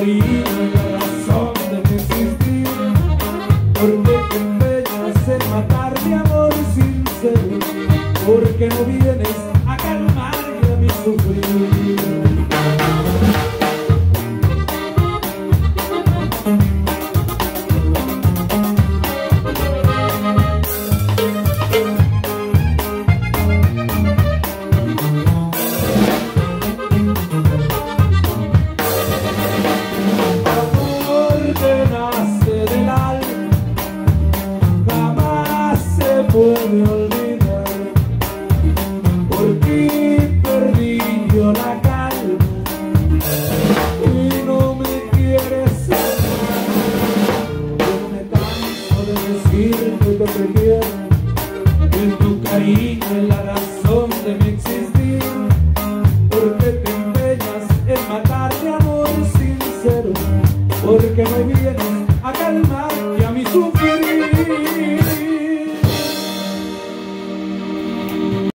cariño es la razón de mi existir. Porque te empeñas en matar mi amor sincero, porque no vienes a calmarme a mi sufrir. Puede olvidar, por ti perdí yo la calma y no me quieres amar. Yo no me canso de decirte que te quiero, que tu cariño es la razón de mi existir, porque te empeñas en matar mi amor sincero, porque me vienes a calmar y a mi sufrir.